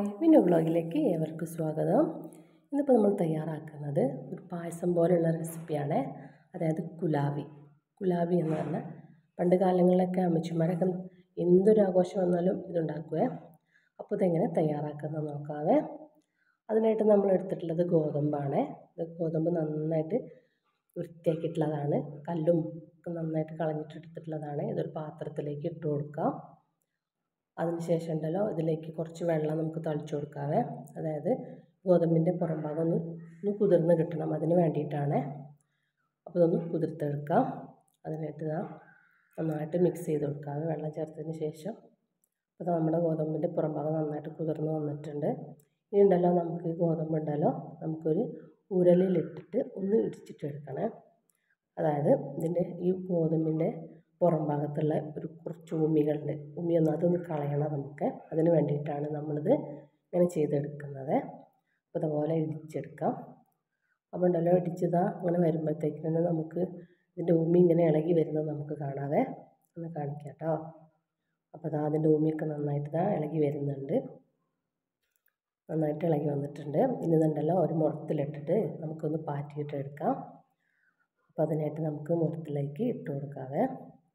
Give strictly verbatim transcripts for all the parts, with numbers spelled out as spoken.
Hi, മിന്നു വ്ളോഗിലേക്ക് ഏവർക്കും സ്വാഗതം. ഇന്നിപ്പോൾ നമ്മൾ തയ്യാറാക്കുന്നത് ഒരു പായസം പോലുള്ള റെസിപ്പിയാണ്. അതായത് കുലാവി. കുലാവി എന്ന് പറഞ്ഞാൽ പണ്ട് കാലങ്ങളിലൊക്കെ അമ്മച്ചിമാരൊക്കെ എന്തൊരു ആഘോഷം വന്നാലും ഇതുണ്ടാക്കുവേ. അപ്പോൾ ഇതെങ്ങനെ തയ്യാറാക്കുന്നത് നോക്കാവേ. അതിനായിട്ട് നമ്മൾ എടുത്തിട്ടുള്ളത് ഗോതമ്പാണ്. ഇത് ഗോതമ്പ് നന്നായിട്ട് വൃത്തിയാക്കിയിട്ടുള്ളതാണ്. കല്ലും ഒക്കെ നന്നായിട്ട് കളഞ്ഞിട്ട് എടുത്തിട്ടുള്ളതാണ്. ഇതൊരു പാത്രത്തിലേക്ക് ഇട്ട് കൊടുക്കാം. അതിനുശേഷം ഉണ്ടല്ലോ ഇതിലേക്ക് കുറച്ച് വെള്ളം നമുക്ക് തളിച്ചു കൊടുക്കാവേ. അതായത് ഗോതമ്പിൻ്റെ പുറം ഭാഗം ഒന്ന് ഒന്ന് കുതിർന്ന് കിട്ടണം, അതിന് വേണ്ടിയിട്ടാണ്. അപ്പോൾ ഇതൊന്ന് കുതിർത്തെടുക്കാം. അതിനായിട്ട് ഇതാ നന്നായിട്ട് മിക്സ് ചെയ്ത് കൊടുക്കാവേ വെള്ളം ചേർത്തതിന് ശേഷം. അപ്പോൾ നമ്മുടെ ഗോതമ്പിൻ്റെ പുറം ഭാഗം നന്നായിട്ട് കുതിർന്ന് വന്നിട്ടുണ്ട്. ഇനി ഉണ്ടല്ലോ നമുക്ക് ഗോതമ്പ് ഉണ്ടല്ലോ നമുക്കൊരു ഉരലിലിട്ടിട്ട് ഒന്ന് ഇടിച്ചിട്ടെടുക്കണേ. അതായത് ഇതിൻ്റെ ഈ ഗോതമ്പിൻ്റെ പുറം ഭാഗത്തുള്ള ഒരു കുറച്ച് ഉമികളുണ്ട്, ഉമിയൊന്നും അതൊന്ന് കളയണം നമുക്ക്. അതിന് വേണ്ടിയിട്ടാണ് നമ്മളിത് ഇങ്ങനെ ചെയ്തെടുക്കുന്നത്. അപ്പോൾ അതുപോലെ ഇടിച്ചെടുക്കാം. അപ്പോൾ ഉണ്ടല്ലോ ഇടിച്ചതാ അങ്ങനെ വരുമ്പോഴത്തേക്കിന് നമുക്ക് ഇതിൻ്റെ ഉമി ഇങ്ങനെ ഇളകി വരുന്നത് നമുക്ക് കാണാവേ. ഒന്ന് കാണിക്കാം കേട്ടോ. അപ്പോൾ അതാ അതിൻ്റെ ഉമിയൊക്കെ നന്നായിട്ട് ഇതാ ഇളകി വരുന്നുണ്ട്. നന്നായിട്ട് ഇളകി വന്നിട്ടുണ്ട്. ഇനി ഇതുണ്ടല്ലോ ഒരു മുറത്തിലിട്ടിട്ട് നമുക്കൊന്ന് പാറ്റിയിട്ട് എടുക്കാം. അപ്പോൾ അതിനായിട്ട് നമുക്ക് മുറത്തിലേക്ക് ഇട്ട് കൊടുക്കാവേ.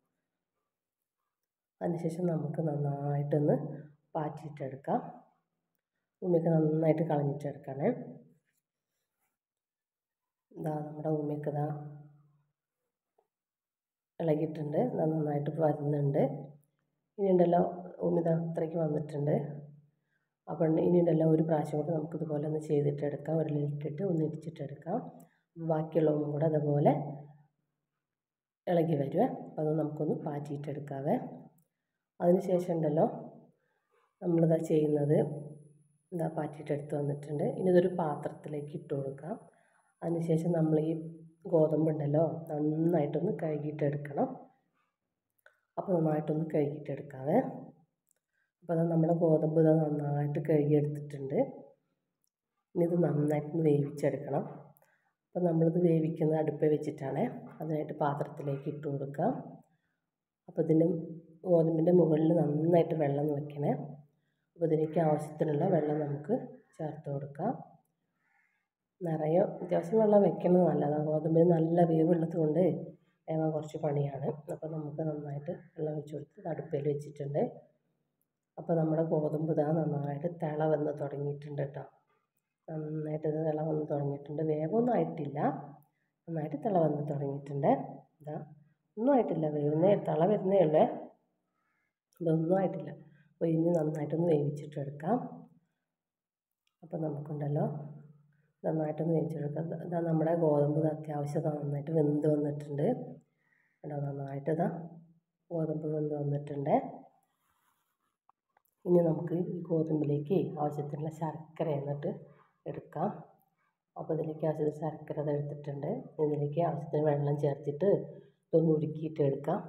അതിനുശേഷം നമുക്ക് നന്നായിട്ടൊന്ന് പാറ്റിയിട്ടെടുക്കാം. ഉമിയൊക്കെ നന്നായിട്ട് കളഞ്ഞിട്ടെടുക്കണേ. ഇതാ നമ്മുടെ ഉമിയൊക്കെ ഇതാ ഇളകിയിട്ടുണ്ട്, നന്നായിട്ട് വരുന്നുണ്ട്. ഇനി ഉണ്ടല്ലോ ഉമി ഇതാ അത്രയ്ക്ക് വന്നിട്ടുണ്ട്. അപ്പോൾ ഇനി ഉണ്ടല്ലോ ഒരു പ്രാവശ്യം കൂടെ നമുക്കിതുപോലെ ഒന്ന് ചെയ്തിട്ടെടുക്കാം. ഉരുളിയിട്ടിട്ട് ഒന്ന് ഇടിച്ചിട്ടെടുക്കാം. ബാക്കിയുള്ള ഉമ്മ കൂടെ അതുപോലെ ഇളകി വരുവേ. അപ്പോൾ അത് നമുക്കൊന്ന് പാറ്റിയിട്ടെടുക്കാവേ. അതിനുശേഷം ഉണ്ടല്ലോ നമ്മളിതാ ചെയ്യുന്നത് ഇതാ പാറ്റിയിട്ടെടുത്ത് വന്നിട്ടുണ്ട്. ഇനി ഇതൊരു പാത്രത്തിലേക്ക് ഇട്ട് കൊടുക്കാം. അതിനുശേഷം നമ്മൾ ഈ ഗോതമ്പുണ്ടല്ലോ നന്നായിട്ടൊന്ന് കഴുകിയിട്ടെടുക്കണം. അപ്പോൾ നന്നായിട്ടൊന്ന് കഴുകിയിട്ടെടുക്കാവേ. അപ്പോൾ അത് നമ്മുടെ ഗോതമ്പ് ഇതാ നന്നായിട്ട് കഴുകിയെടുത്തിട്ടുണ്ട്. ഇനി ഇത് നന്നായിട്ടൊന്ന് വേവിച്ചെടുക്കണം. അപ്പോൾ നമ്മളിത് വേവിക്കുന്നത് അടുപ്പിൽ വെച്ചിട്ടാണ്. അതിനായിട്ട് പാത്രത്തിലേക്ക് ഇട്ട് കൊടുക്കാം. അപ്പോൾ ഇതിൻ്റെ ഗോതമ്പിൻ്റെ മുകളിൽ നന്നായിട്ട് വെള്ളം വയ്ക്കണേ. അപ്പോൾ ഇതിലേക്ക് ആവശ്യത്തിനുള്ള വെള്ളം നമുക്ക് ചേർത്ത് കൊടുക്കാം. നിറയെ അത്യാവശ്യം വെള്ളം വെക്കുന്നത് നല്ലതാണ്. ഗോതമ്പിന് നല്ല വേവുള്ളത് കൊണ്ട് വേവാൻ കുറച്ച് പണിയാണ്. അപ്പോൾ നമുക്ക് നന്നായിട്ട് വെള്ളം വെച്ച് കൊടുത്ത് അടുപ്പിൽ വെച്ചിട്ടുണ്ട്. അപ്പോൾ നമ്മുടെ ഗോതമ്പ് ഇതാ നന്നായിട്ട് തിള വന്ന് തുടങ്ങിയിട്ടുണ്ട് കേട്ടോ. നന്നായിട്ട് ഇത് തിള വന്ന് തുടങ്ങിയിട്ടുണ്ട്. വേവൊന്നും ആയിട്ടില്ല, നന്നായിട്ട് തിള വന്ന് തുടങ്ങിയിട്ടുണ്ട്. ഇതാ ഒന്നും ആയിട്ടില്ല, വേവുന്നേ തിള വരുന്നേ ഉള്ളേ. ഇതൊന്നും ആയിട്ടില്ല. അപ്പോൾ ഇനി നന്നായിട്ടൊന്ന് വേവിച്ചിട്ടെടുക്കാം. അപ്പോൾ നമുക്കുണ്ടല്ലോ നന്നായിട്ടൊന്ന് വേവിച്ചെടുക്കാം. ഇതാ നമ്മുടെ ഗോതമ്പ് അത്യാവശ്യം നന്നായിട്ട് വെന്ത് വന്നിട്ടുണ്ട്. കേട്ടോ, നന്നായിട്ട് ഇതാ ഗോതമ്പ് വെന്ത് വന്നിട്ടുണ്ട്. ഇനി നമുക്ക് ഈ ഗോതമ്പിലേക്ക് ആവശ്യത്തിനുള്ള ശർക്കര എന്നിട്ട് എടുക്കാം. അപ്പോൾ ഇതിലേക്ക് ആവശ്യത്തിന് ശർക്കര അത് എടുത്തിട്ടുണ്ട്. ഇതിലേക്ക് ആവശ്യത്തിന് വെള്ളം ചേർത്തിട്ട് ഇതൊന്ന് ഉരുക്കിയിട്ട് എടുക്കാം.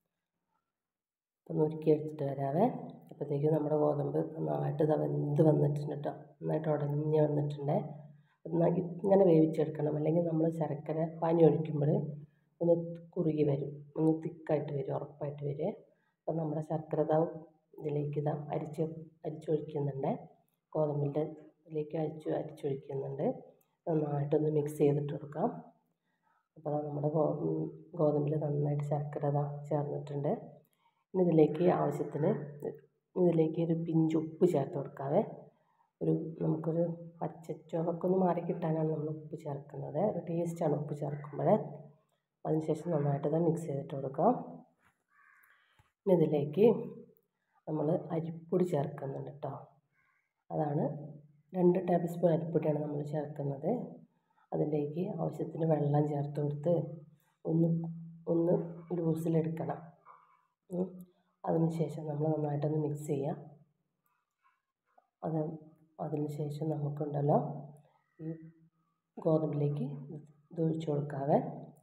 ഒന്ന് ഉരുക്കി എടുത്തിട്ട് വരാവേ. അപ്പോഴത്തേക്കും നമ്മുടെ ഗോതമ്പ് നന്നായിട്ട് ഇതാ വെന്ത് വന്നിട്ടുണ്ട് കേട്ടോ. നന്നായിട്ട് ഉടഞ്ഞ് വന്നിട്ടുണ്ട്. ഇങ്ങനെ വേവിച്ചെടുക്കണം, അല്ലെങ്കിൽ നമ്മൾ ശർക്കര പാനി ഒഴിക്കുമ്പോൾ ഒന്ന് കുറുകി വരും, ഒന്ന് തിക്കായിട്ട് വരും, ഉറപ്പായിട്ട് വരും. അപ്പോൾ നമ്മുടെ ശർക്കര ഇതാ ഇതിലേക്ക് ഇതാ അരിച്ച് അരിച്ചൊഴിക്കുന്നുണ്ട്. ഗോതമ്പിൻ്റെ ഇതിലേക്ക് അരിച്ച് അരിച്ചൊഴിക്കുന്നുണ്ട്. നന്നായിട്ടൊന്ന് മിക്സ് ചെയ്തിട്ട് കൊടുക്കാം. അപ്പോൾ നമ്മുടെ ഗോ ഗോതമ്പിൽ നന്നായിട്ട് ശർക്കര ഇതാ ചേർന്നിട്ടുണ്ട്. ഇനി ഇതിലേക്ക് ആവശ്യത്തിന് ഇതിലേക്ക് ഒരു പിഞ്ച് ഉപ്പ് ചേർത്ത് കൊടുക്കാവേ. ഒരു നമുക്കൊരു പച്ചച്ചുവയൊക്കെ ഒന്ന് മാറി കിട്ടാനാണ് നമ്മൾ ഉപ്പ് ചേർക്കുന്നത്. ഒരു ടേസ്റ്റാണ് ഉപ്പ് ചേർക്കുമ്പോൾ. അതിനുശേഷം നന്നായിട്ട് ഇതാ മിക്സ് ചെയ്തിട്ട് കൊടുക്കാം. ഇനി ഇതിലേക്ക് നമ്മൾ അരിപ്പൊടി ചേർക്കുന്നുണ്ട് കേട്ടോ. അതാണ് രണ്ട് ടേബിൾ സ്പൂൺ അരിപ്പൊടിയാണ് നമ്മൾ ചേർക്കുന്നത്. അതിലേക്ക് ആവശ്യത്തിന് വെള്ളം ചേർത്ത് കൊടുത്ത് ഒന്ന് ഒന്ന് ലൂസിലെടുക്കണം. അതിനുശേഷം നമ്മൾ നന്നായിട്ടൊന്ന് മിക്സ് ചെയ്യാം. അത് അതിനുശേഷം നമുക്കുണ്ടല്ലോ ഈ ഗോതമ്പിലേക്ക് ഇത് ഒഴിച്ച് കൊടുക്കാവേ.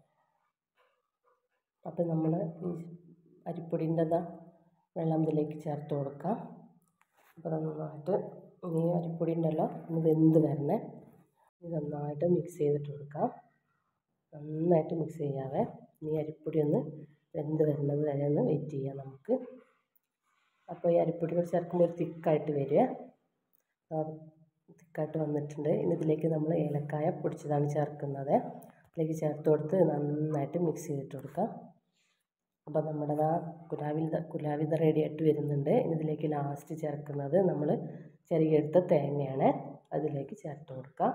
അപ്പോൾ നമ്മൾ ഈ അരിപ്പൊടിൻ്റെ വെള്ളം ഇതിലേക്ക് ചേർത്ത് കൊടുക്കാം. അപ്പോൾ നന്നായിട്ട് ഈ അരിപ്പൊടി ഉണ്ടല്ലോ ഒന്ന് വെന്ത് വരണേ. ഇത് നന്നായിട്ട് മിക്സ് ചെയ്തിട്ട് കൊടുക്കാം. നന്നായിട്ട് മിക്സ് ചെയ്യാവേ. ഈ അരിപ്പൊടി ഒന്ന് വെന്ത് വരുന്നത് വരെ ഒന്ന് വെയിറ്റ് ചെയ്യാം നമുക്ക്. അപ്പോൾ ഈ അരിപ്പൊടി കൂടി ചേർക്കുമ്പോൾ ഒരു തിക്കായിട്ട് വരിക. തിക്കായിട്ട് വന്നിട്ടുണ്ട്. ഇനി ഇതിലേക്ക് നമ്മൾ ഏലക്കായ പൊടിച്ചതാണ് ചേർക്കുന്നത്. ഇതിലേക്ക് ചേർത്ത് കൊടുത്ത് നന്നായിട്ട് മിക്സ് ചെയ്തിട്ട് കൊടുക്കാം. അപ്പോൾ നമ്മുടെ ആ കുലാവിൽ കുലാവിത റെഡി ആയിട്ട് വരുന്നുണ്ട്. ഇനി ഇതിലേക്ക് ലാസ്റ്റ് ചേർക്കുന്നത് നമ്മൾ ചെറിയെടുത്ത തേങ്ങയാണ്. അതിലേക്ക് ചേർത്ത് കൊടുക്കാം.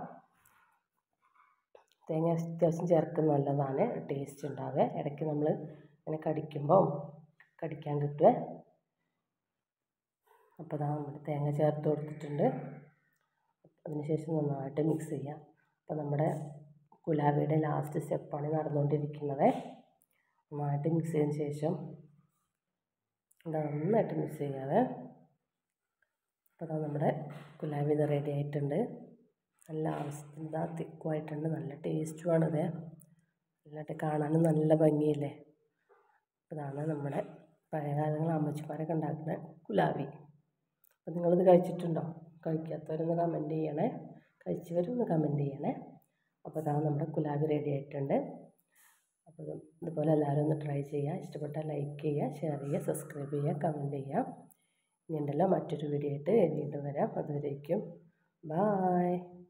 തേങ്ങ അത്യാവശ്യം ചേർക്കുന്നത് നല്ലതാണ്, ടേസ്റ്റ് ഉണ്ടാവുക. ഇടയ്ക്ക് നമ്മൾ ഇങ്ങനെ കടിക്കുമ്പോൾ കടിക്കാൻ കിട്ടുക. അപ്പോൾ അതാ നമ്മുടെ തേങ്ങ ചേർത്ത് കൊടുത്തിട്ടുണ്ട്. അതിനുശേഷം നന്നായിട്ട് മിക്സ് ചെയ്യാം. അപ്പോൾ നമ്മുടെ കുലാവിയുടെ ലാസ്റ്റ് സ്റ്റെപ്പാണ് നടന്നുകൊണ്ടിരിക്കുന്നത്. നന്നായിട്ട് മിക്സ് ചെയ്തതിന് ശേഷം നന്നായിട്ട് മിക്സ് ചെയ്യാതെ അപ്പോൾ അതാ നമ്മുടെ കുലാവി ഇത് റെഡി ആയിട്ടുണ്ട്. നല്ല ആവശ്യത്തിന് ഇതാ തിക്കുമായിട്ടുണ്ട്. നല്ല ടേസ്റ്റുമാണിത്. നല്ലതായിട്ട് കാണാനും നല്ല ഭംഗിയില്ലേ. ഇതാണ് നമ്മുടെ പഴയകാലങ്ങളിൽ അമ്മച്ചിമാരൊക്കെ ഉണ്ടാക്കുന്ന കുലാവി. അപ്പോൾ നിങ്ങളിത് കഴിച്ചിട്ടുണ്ടോ? കഴിക്കാത്തവരൊന്ന് കമൻറ്റ് ചെയ്യണേ, കഴിച്ചവരൊന്ന് കമൻറ്റ് ചെയ്യണേ. അപ്പോൾ ഇതാ നമ്മുടെ കുലാവി റെഡി ആയിട്ടുണ്ട്. അപ്പോൾ ഇതുപോലെ എല്ലാവരും ഒന്ന് ട്രൈ ചെയ്യുക. ഇഷ്ടപ്പെട്ടാൽ ലൈക്ക് ചെയ്യുക, ഷെയർ ചെയ്യുക, സബ്സ്ക്രൈബ് ചെയ്യുക, കമൻറ്റ് ചെയ്യുക. ഇനി ഉണ്ടല്ലോ മറ്റൊരു വീഡിയോ ആയിട്ട് വീണ്ടും വരാം. അതുവരേക്കും ബായ്.